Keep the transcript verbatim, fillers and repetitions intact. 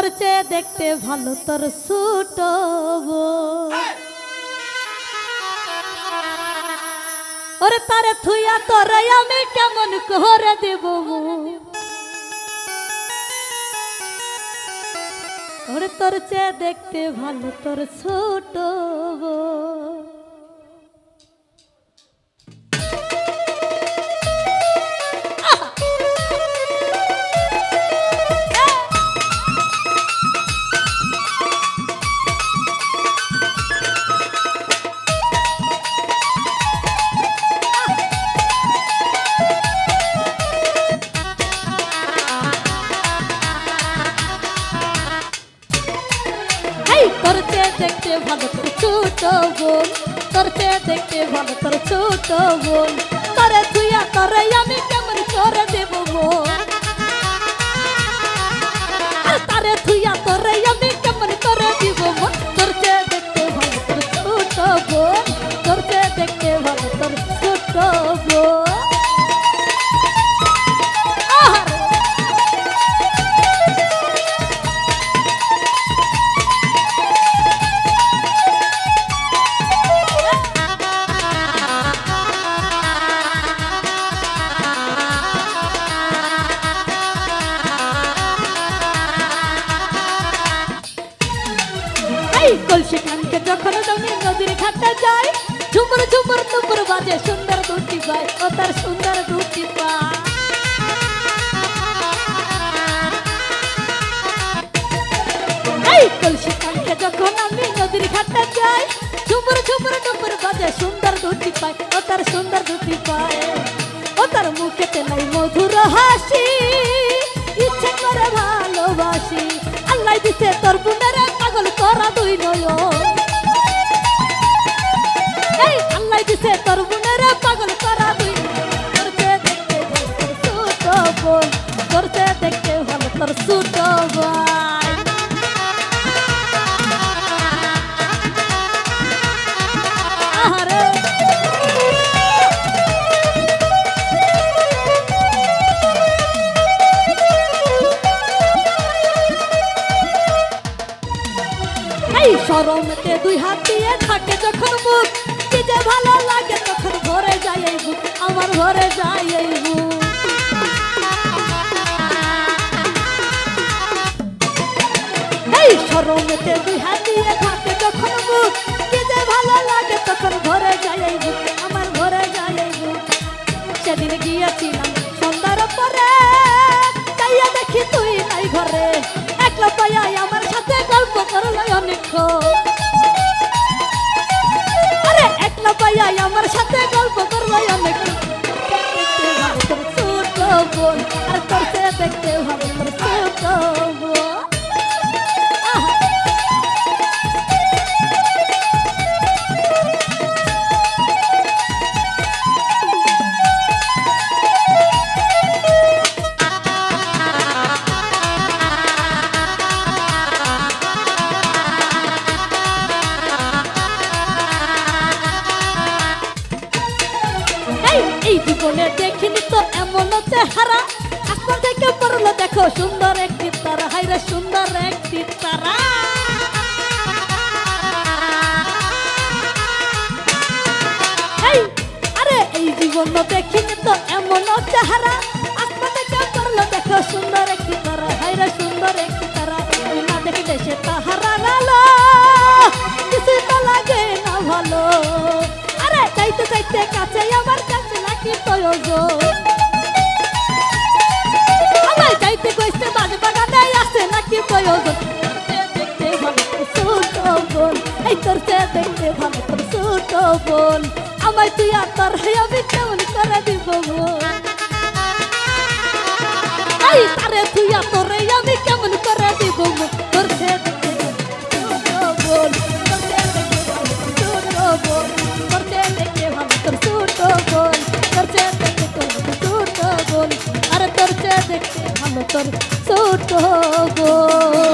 তোর চেয়ে দেখতে ভালো তোর ছোট বোন। ওরে তারে থুইয়া তোরে আমি কেমন করে দেব ওরে তোর চেয়ে দেখতে ভালো তোর ছোট বোন। তোর চেয়ে দেখতে ভালো তোর ছোট বোন, তোর চেয়ে দেখতে ভালো তোর ছোট বোন। তোরে থুইয়া তোরে আমি কেমন করে দেব বোন, তারে থুইয়া তোরে আমি কেমন করে দিব বোন। তোর চেয়ে দেখতে ভালো তোর ছোট বোন, তোর চেয়ে দেখতে ভালো তোর ছোট বোন। কলসি কানকে যখন আমি নদীর ঘাটে যাই, ঝুমুর ঝুমুর নুপুর বাজে সুন্দর দুটি পায়, ও তার সুন্দর দুটি পায়। কলসি কানকে যখন আমি নদীর ঘাটে যাই, ঝুমুর ঝুমুর নুপুর বাজে সুন্দর দুটি পায়, ও তার সুন্দর দুটি পায়। ও তার মুখেতে নাই মধুর হাসি, ইচ্ছে করে ভালোবাসি। আল্লাহ দিছে তোর বুনের পাগল করা দুই নয়ন, এই আল্লাহ দিছে তোর বুনের পাগল করা দুই নয়ন। তোর চেয়ে দেখতে ভালো তোর ছোট বোন, তোর চেয়ে দেখতে ভালো তোর ছোট ভাই। আহারে শরমতে দুই হাত দিয়ে থাকে যখন মুখ, কি যে ভালো লাগে তখন ভরে যায় এই বুক, আমার ভরে যায় এই বুক। এই শরমতে দুই হাত দিয়ে থাকে যখন মুখ, কি যে ভালো লাগে তখন ভরে যায় এই বুক, আমার ভরে যায় এই বুক। সেদিন গিয়েছিলাম সন্ধ্যার পরে, তাইয়া দেখি তুই নাই ঘরে, একলা পাইয়া আমার সাথে গল্প করল অনেকক্ষণ। আরে একলা পাইয়া আমার সাথে গল্প করল অনেকক্ষণ। দেখতে ভালো তোর ছোট বোন, আর তোর চেয়ে দেখতে ভালো তোর ছোট বোন। এই জীবনে দেখিনি তো এমন চেহারা, আসমান থেকে পড়লো দেখো সুন্দর একটি তারা, হাইরে সুন্দর একটি তারা। এই আরে এই জীবনে দেখিনি তো এমন চেহারা, আসমান থেকে পড়লো দেখো সুন্দর একটি তারা, হাইরে সুন্দর একটি তারা। তুই না দেখলে সে তাহারা আলো, কিছু তো লাগে না ভালো। আরে চাইতে চাইতে কাছে আমার কাছে নাকি প্রয়োজন, আমায় চাইতে কইতে বাজে বাগানে আসে নাকি প্রয়োজন। দেখতে ভালো তোর ছোট বোন, এই তোর চেয়ে দেখতে ভালো তোর ছোট বোন। আমায় তুই আর তোর আমি কেমন করে দিব বোন, এই তারে তুই আর তোরে আমি কেমন করে দিব বোন। তোর চেয়ে দেখতে ভালো ছোট বোন, তোর চেয়ে দেখতে ভালো ছোট বোন, তোর চেয়ে দেখতে ভালো তোর ছোট বোন, তোর চেয়ে দেখতে তোর ছোট বোন, আরে তোর চেয়ে দেখতে ভালো তোর ছোট বোন।